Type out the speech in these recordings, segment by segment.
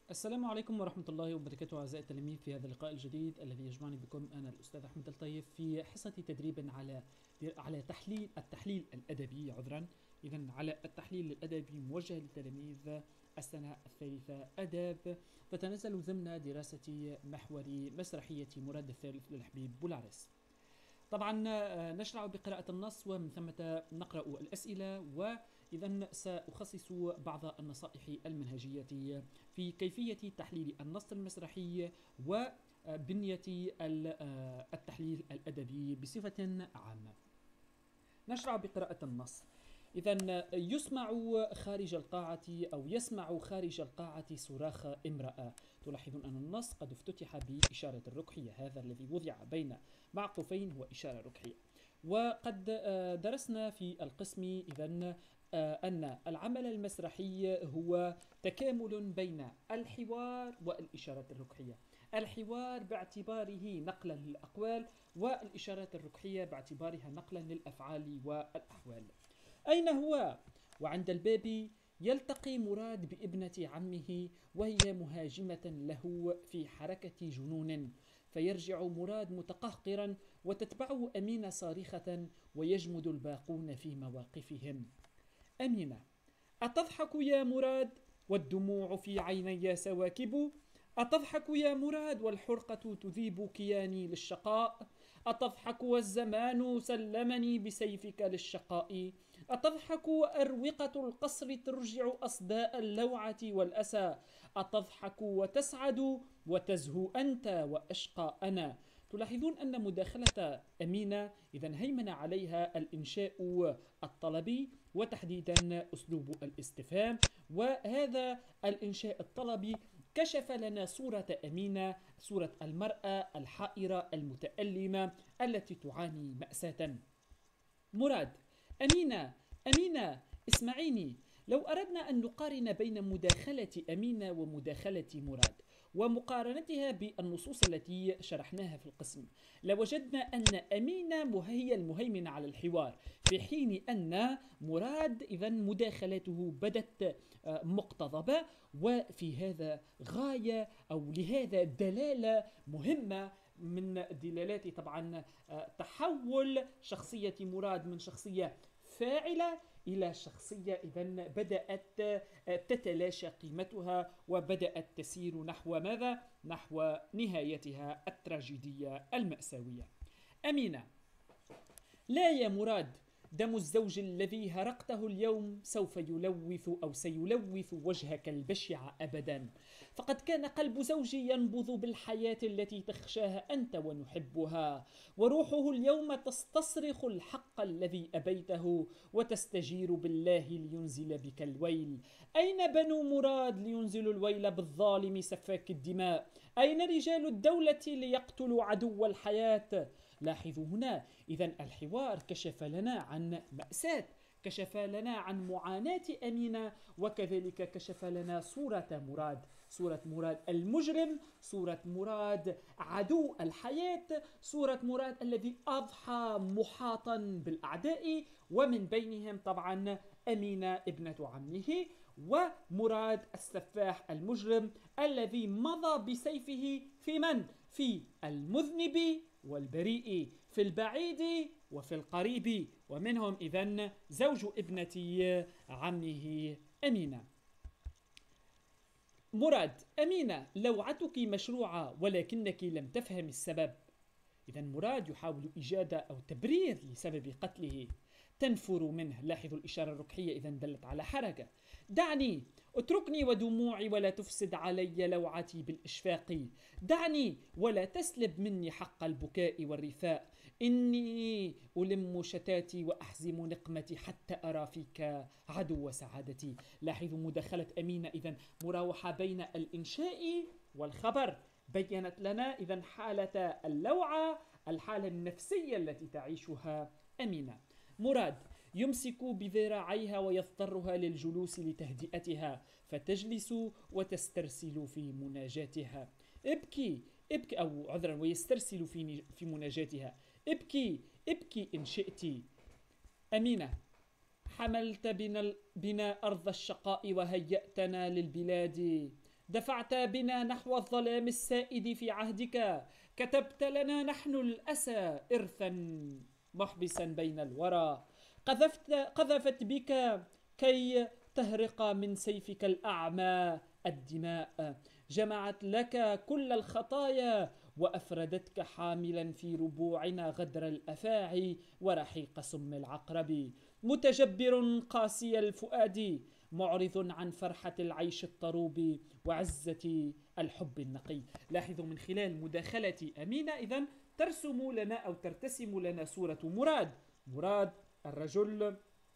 السلام عليكم ورحمة الله وبركاته أعزائي التلاميذ في هذا اللقاء الجديد الذي يجمعني بكم أنا الأستاذ أحمد الطيب في حصة تدريب على التحليل الأدبي إذا على التحليل الأدبي موجه لتلاميذ السنة الثالثة آداب تتنزل ضمن دراسة محور مسرحية مراد الثالث للحبيب بولاريس. طبعا نشرع بقراءة النص ومن ثم نقرأ الأسئلة، وإذا سأخصص بعض النصائح المنهجية في كيفية تحليل النص المسرحي وبنية التحليل الأدبي بصفة عامة. نشرع بقراءة النص. إذا يسمع خارج القاعة أو يسمع خارج القاعة صراخ امرأة. تلاحظون أن النص قد افتتح بإشارة الركحية، هذا الذي وضع بين معقوفين هو إشارة ركحية. وقد درسنا في القسم إذن أن العمل المسرحي هو تكامل بين الحوار والإشارات الركحية. الحوار باعتباره نقلا للأقوال، والإشارات الركحية باعتبارها نقلا للأفعال والأحوال. أين هو؟ وعند الباب يلتقي مراد بابنة عمه وهي مهاجمة له في حركة جنون، فيرجع مراد متقهقرا وتتبعه أمينة صارخة ويجمد الباقون في مواقفهم. أمينة: أتضحك يا مراد والدموع في عيني سواكب؟ أتضحك يا مراد والحرقة تذيب كياني للشقاء؟ أتضحك والزمان سلمني بسيفك للشقاء؟ أتضحك وأروقة القصر ترجع أصداء اللوعة والأسى؟ أتضحك وتسعد وتزهو أنت وأشقى أنا؟ تلاحظون أن مداخلة أمينة إذا هيمن عليها الإنشاء الطلبي وتحديدا أسلوب الاستفهام، وهذا الإنشاء الطلبي كشف لنا صورة أمينة، صورة المرأة الحائرة المتألمة التي تعاني مأساة. مراد: أمينة، أمينة اسمعيني، لو أردنا أن نقارن بين مداخلة أمينة ومداخلة مراد ومقارنتها بالنصوص التي شرحناها في القسم، لوجدنا أن أمينة هي المهيمنة على الحوار، في حين أن مراد إذن مداخلته بدت مقتضبة، وفي هذا غاية أو لهذا دلالة مهمة من دلالات طبعا تحول شخصية مراد من شخصية فاعلة إلى شخصية إذن بدأت تتلاشى قيمتها وبدأت تسير نحو ماذا؟ نحو نهايتها التراجيدية المأساوية. أمينة: لا يا مراد، دم الزوج الذي هرقته اليوم سوف يلوث أو سيلوث وجهك البشع أبدا، فقد كان قلب زوجي ينبض بالحياة التي تخشاها أنت ونحبها، وروحه اليوم تستصرخ الحق الذي أبيته وتستجير بالله لينزل بك الويل. أين بنو مراد لينزلوا الويل بالظالم سفاك الدماء؟ أين رجال الدولة ليقتلوا عدو الحياة؟ لاحظوا هنا إذا الحوار كشف لنا عن مأساة، كشف لنا عن معاناة أمينة، وكذلك كشف لنا صورة مراد، صورة مراد المجرم، صورة مراد عدو الحياة، صورة مراد الذي أضحى محاطا بالأعداء، ومن بينهم طبعا أمينة ابنة عمه، ومراد السفاح المجرم الذي مضى بسيفه في من؟ في المذنب والبريء، في البعيد وفي القريب، ومنهم إذن زوج ابنة عمه أمينة. مراد: أمينة، لوعتك مشروعة ولكنك لم تفهم السبب. إذا مراد يحاول إيجاد أو تبرير لسبب قتله. تنفر منه، لاحظوا الإشارة الركحية إذا دلت على حركة. دعني، اتركني ودموعي ولا تفسد علي لوعتي بالإشفاق. دعني ولا تسلب مني حق البكاء والرثاء. إني ألم شتاتي وأحزم نقمتي حتى أرى فيك عدو سعادتي. لاحظوا مداخلة أمينة إذا مراوحة بين الإنشاء والخبر، بيّنت لنا إذا حالة اللوعة، الحالة النفسية التي تعيشها أمينة. مراد: يمسك بذراعيها ويضطرها للجلوس لتهدئتها، فتجلس وتسترسل في مناجاتها. ابكي ابكي، أو عذرا ويسترسل في مناجاتها. ابكي ابكي إن شئت. أمينة: حملت بنا أرض الشقاء وهيأتنا للبلاد. دفعت بنا نحو الظلام السائد في عهدك، كتبت لنا نحن الأسى إرثا محبسا بين الورى، قذفت بك كي تهرق من سيفك الأعمى الدماء، جمعت لك كل الخطايا وأفردتك حاملا في ربوعنا غدر الأفاعي ورحيق سم العقرب، متجبر قاسي الفؤاد معرض عن فرحة العيش الطروب وعزة الحب النقي. لاحظوا من خلال مداخلة أمينة إذن ترسم لنا أو ترتسم لنا صورة مراد الرجل،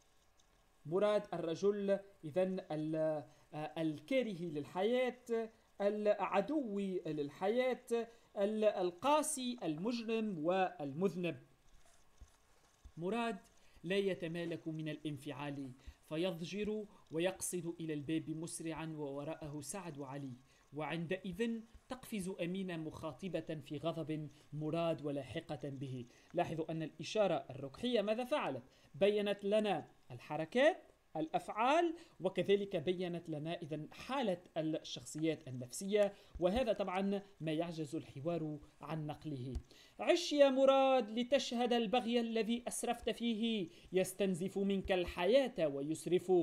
إذن الكاره للحياة، العدو للحياة، القاسي، المجرم والمذنب. مراد لا يتمالك من الانفعال فيضجر ويقصد إلى الباب مسرعا ووراءه سعد وعلي، وعندئذ تقفز أمينة مخاطبة في غضب مراد ولاحقة به. لاحظوا أن الإشارة الركحية ماذا فعلت؟ بيّنت لنا الحركات، الأفعال، وكذلك بيّنت لنا إذن حالة الشخصيات النفسية، وهذا طبعا ما يعجز الحوار عن نقله. عش يا مراد لتشهد البغي الذي أسرفت فيه، يستنزف منك الحياة ويسرف.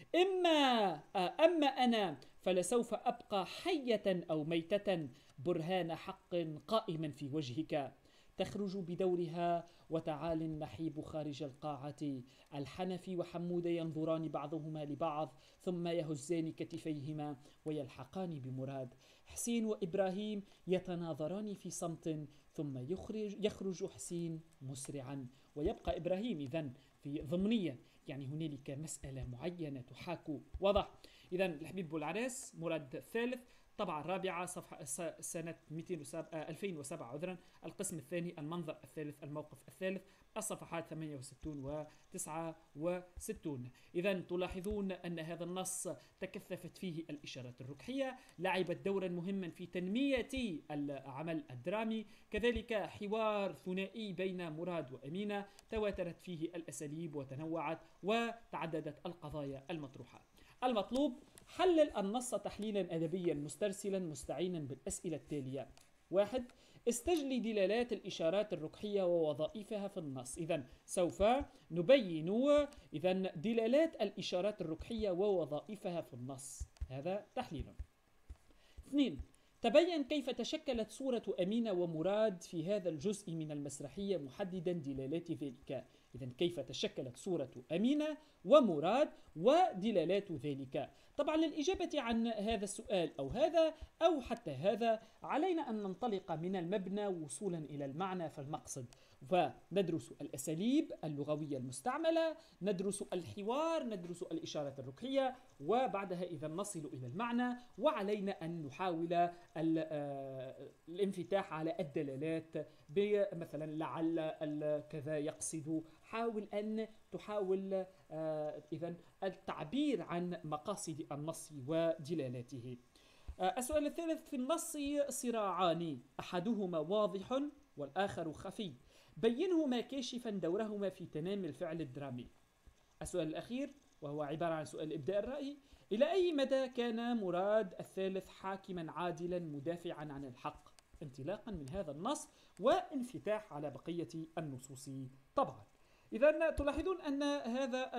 أما أنا فلسوف أبقى حية أو ميتة، برهان حق قائما في وجهك. تخرج بدورها وتعالي النحيب خارج القاعة، الحنف وحمود ينظران بعضهما لبعض ثم يهزان كتفيهما ويلحقان بمراد. حسين وإبراهيم يتناظران في صمت ثم يخرج حسين مسرعا، ويبقى إبراهيم إذن في ضمنيا، يعني هنالك مسألة معينة تحاك. واضح؟ إذن الحبيب بولعراس مراد الثالث، طبعة الرابعة، صفحة سنة 2007 عذرا، القسم الثاني، المنظر الثالث، الموقف الثالث، الصفحات 68 و 69. إذا تلاحظون أن هذا النص تكثفت فيه الإشارات الركحية، لعبت دورا مهما في تنمية العمل الدرامي، كذلك حوار ثنائي بين مراد وأمينة، تواترت فيه الأساليب وتنوعت وتعددت القضايا المطروحة. المطلوب: حلل النص تحليلا أدبيا مسترسلا مستعينا بالأسئلة التالية. 1. استجلي دلالات الإشارات الركحية ووظائفها في النص. إذن سوف نبين دلالات الإشارات الركحية ووظائفها في النص، هذا تحليل. 2. تبين كيف تشكلت صورة أمينة ومراد في هذا الجزء من المسرحية محددا دلالات ذلك. إذن كيف تشكلت صورة أمينة ومراد ودلالات ذلك. طبعا للإجابة عن هذا السؤال أو هذا أو حتى هذا علينا أن ننطلق من المبنى وصولا إلى المعنى فالمقصد، فندرس الأساليب اللغوية المستعملة، ندرس الحوار، ندرس الإشارة الركحية، وبعدها إذا نصل إلى المعنى، وعلينا أن نحاول الانفتاح على الدلالات بمثلا لعل كذا يقصد، تحاول إذن التعبير عن مقاصد النص ودلالته. السؤال الثالث: في النص صراعان، أحدهما واضح والآخر خفي، بينهما كاشفا دورهما في تنامي الفعل الدرامي. السؤال الأخير وهو عبارة عن سؤال إبداء الرأي: إلى أي مدى كان مراد الثالث حاكما عادلا مدافعا عن الحق، انطلاقا من هذا النص وانفتاح على بقية النصوص طبعا. إذن تلاحظون أن هذا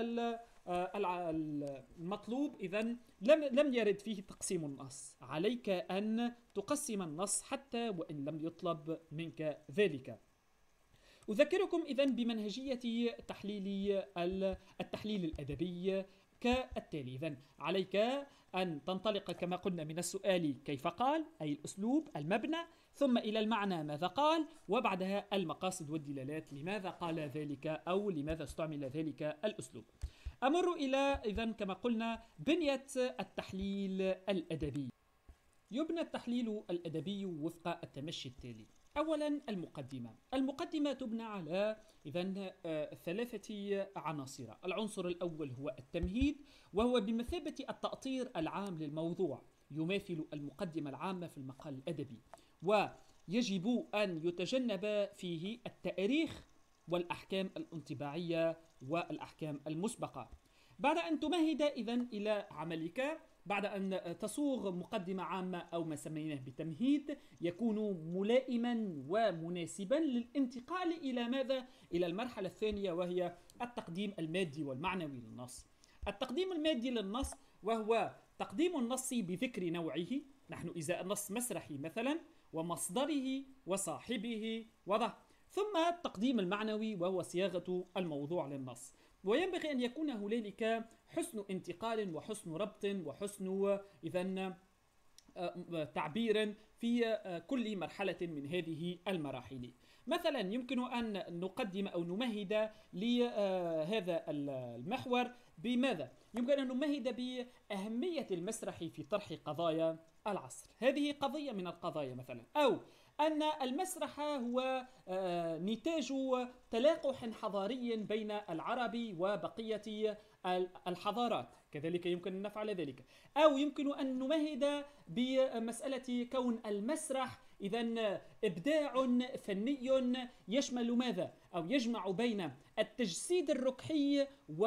المطلوب إذن لم يرد فيه تقسيم النص، عليك أن تقسم النص حتى وإن لم يطلب منك ذلك. أذكركم إذن بمنهجية التحليل الأدبي كالتالي. إذن عليك أن تنطلق كما قلنا من السؤال كيف قال، أي الأسلوب، المبنى، ثم إلى المعنى ماذا قال، وبعدها المقاصد والدلالات لماذا قال ذلك أو لماذا استعمل ذلك الأسلوب. أمر إلى إذن كما قلنا بنية التحليل الأدبي. يبنى التحليل الأدبي وفق التمشي التالي. أولا المقدمة تبنى على إذن 3 عناصر. العنصر الأول هو التمهيد، وهو بمثابة التأطير العام للموضوع، يماثل المقدمة العامة في المقال الأدبي، ويجب أن يتجنب فيه التاريخ والأحكام الانطباعية والأحكام المسبقة. بعد أن تمهد إذن إلى عملك، بعد أن تصوغ مقدمة عامة أو ما سميناه بتمهيد يكون ملائما ومناسبا للانتقال إلى ماذا؟ إلى المرحلة الثانية، وهي التقديم المادي والمعنوي للنص. التقديم المادي للنص وهو تقديم النص بذكر نوعه، نحن إذا النص مسرحي مثلا، ومصدره وصاحبه وضع، ثم التقديم المعنوي وهو صياغة الموضوع للنص. وينبغي أن يكون هنالك حسن انتقال وحسن ربط وحسن إذن تعبير في كل مرحلة من هذه المراحل. مثلا يمكن أن نقدم أو نمهد لهذا المحور بماذا؟ يمكن أن نمهد بأهمية المسرح في طرح قضايا العصر. هذه قضية من القضايا مثلا، أو أن المسرح هو نتاج تلاقح حضاري بين العرب وبقية الحضارات، كذلك يمكن أن نفعل ذلك. أو يمكن أن نمهد بمسألة كون المسرح إذن إبداع فني يشمل ماذا؟ أو يجمع بين التجسيد الركحي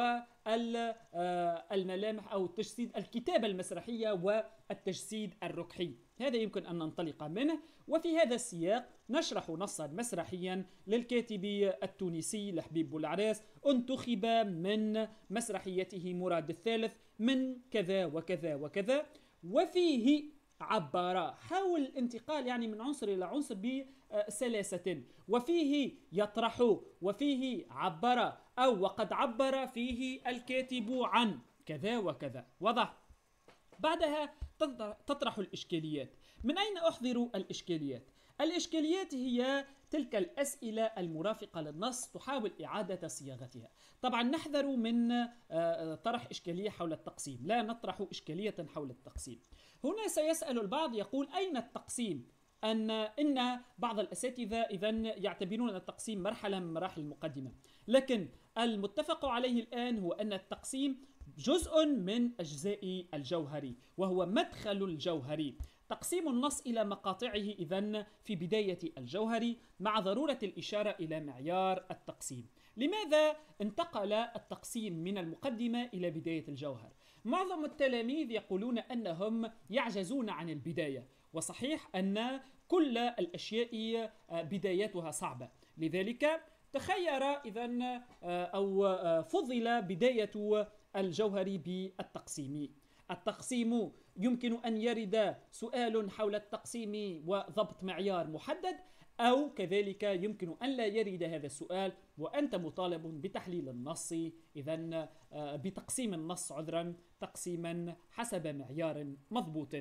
والملامح أو تجسيد الكتابة المسرحية والتجسيد الركحي. هذا يمكن أن ننطلق منه. وفي هذا السياق نشرح نصا مسرحيا للكاتب التونسي لحبيب بولعراس انتخب من مسرحيته مراد الثالث من كذا وكذا وكذا، وفيه عبر، حاول الانتقال يعني من عنصر إلى عنصر بسلاسة، وفيه يطرح، وفيه عبر، أو وقد عبر فيه الكاتب عن كذا وكذا وضع. بعدها تطرح الإشكاليات. من أين أحضر الإشكاليات؟ الإشكاليات هي تلك الأسئلة المرافقة للنص تحاول إعادة صياغتها. طبعا نحذر من طرح إشكالية حول التقسيم، لا نطرح إشكالية حول التقسيم. هنا سيسأل البعض يقول أين التقسيم؟ إن بعض الأساتذة إذن يعتبرون التقسيم مرحلة من مراحل المقدمة، لكن المتفق عليه الآن هو أن التقسيم جزء من أجزاء الجوهري، وهو مدخل الجوهري. تقسيم النص إلى مقاطعه إذن في بداية الجوهري، مع ضرورة الإشارة إلى معيار التقسيم. لماذا انتقل التقسيم من المقدمة إلى بداية الجوهر؟ معظم التلاميذ يقولون أنهم يعجزون عن البداية، وصحيح أن كل الأشياء بدايتها صعبة، لذلك تخير إذن أو فضل بداية الجوهر بالتقسيم. التقسيم يمكن أن يرد سؤال حول التقسيم وضبط معيار محدد، أو كذلك يمكن أن لا يرد هذا السؤال وأنت مطالب بتحليل النص، إذن بتقسيم النص تقسيما حسب معيار مضبوط.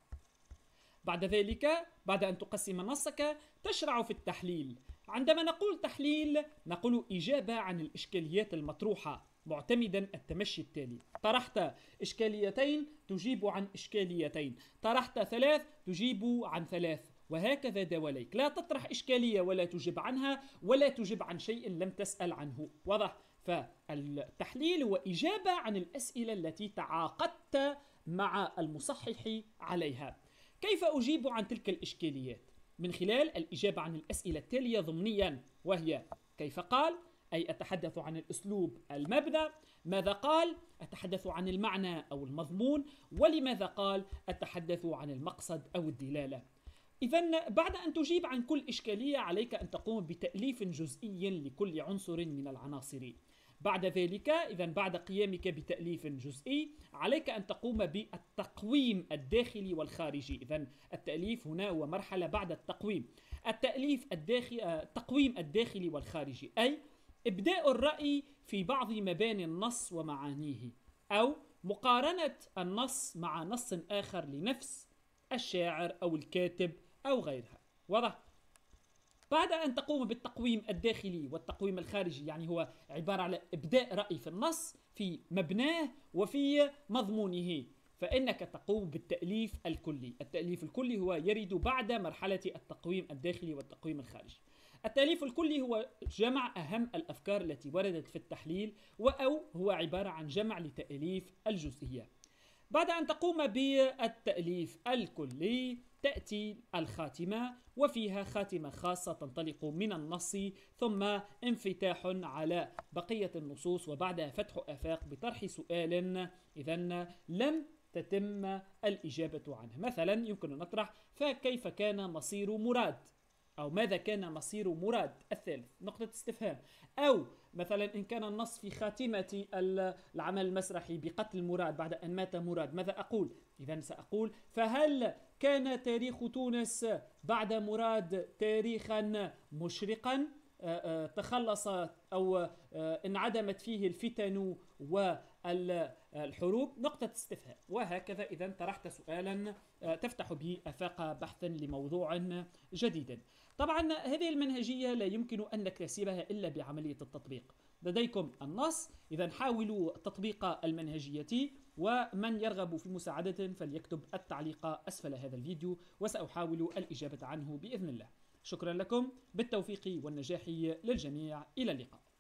بعد ذلك، بعد أن تقسم نصك تشرع في التحليل. عندما نقول تحليل نقول إجابة عن الإشكاليات المطروحة معتمدا التمشي التالي: طرحت إشكاليتين تجيب عن إشكاليتين، طرحت ثلاث تجيب عن ثلاث، وهكذا دواليك. لا تطرح إشكالية ولا تجيب عنها، ولا تجيب عن شيء لم تسأل عنه. واضح؟ فالتحليل هو إجابة عن الأسئلة التي تعاقدت مع المصحح عليها. كيف أجيب عن تلك الإشكاليات؟ من خلال الإجابة عن الأسئلة التالية ضمنيا، وهي: كيف قال؟ أي أتحدث عن الأسلوب المبنى. ماذا قال؟ أتحدث عن المعنى أو المضمون. ولماذا قال؟ أتحدث عن المقصد أو الدلالة. إذن بعد أن تجيب عن كل إشكالية عليك أن تقوم بتأليف جزئي لكل عنصر من العناصر. بعد ذلك، إذن بعد قيامك بتأليف جزئي عليك أن تقوم بالتقويم الداخلي والخارجي. إذن التأليف هنا هو مرحلة بعد التقويم. التقويم الداخلي والخارجي، أي إبداء الرأي في بعض مباني النص ومعانيه، أو مقارنة النص مع نص آخر لنفس الشاعر أو الكاتب أو غيرها. واضح؟ بعد أن تقوم بالتقويم الداخلي والتقويم الخارجي، يعني هو عبارة عن إبداء رأي في النص في مبناه وفي مضمونه، فإنك تقوم بالتأليف الكلي. التأليف الكلي هو يرد بعد مرحلة التقويم الداخلي والتقويم الخارجي. التأليف الكلي هو جمع أهم الأفكار التي وردت في التحليل، أو هو عبارة عن جمع لتأليف الجزئية. بعد أن تقوم بالتأليف الكلي تأتي الخاتمة، وفيها خاتمة خاصة تنطلق من النص، ثم انفتاح على بقية النصوص، وبعدها فتح آفاق بطرح سؤال إذن لم تتم الإجابة عنها. مثلا يمكن أن نطرح: فكيف كان مصير مراد؟ أو ماذا كان مصير مراد الثالث؟ نقطة استفهام. أو مثلا إن كان النص في خاتمة العمل المسرحي بقتل مراد بعد أن مات مراد، ماذا أقول؟ إذا سأقول: فهل كان تاريخ تونس بعد مراد تاريخا مشرقا تخلص أو انعدمت فيه الفتن والحروب؟ نقطة استفهام. وهكذا إذا طرحت سؤالا تفتح به آفاق بحث لموضوع جديد. طبعا هذه المنهجية لا يمكن أن نكتسبها إلا بعملية التطبيق. لديكم النص، إذا حاولوا تطبيق المنهجية، ومن يرغب في مساعدة فليكتب التعليق أسفل هذا الفيديو وسأحاول الإجابة عنه بإذن الله. شكرا لكم، بالتوفيق والنجاح للجميع، إلى اللقاء.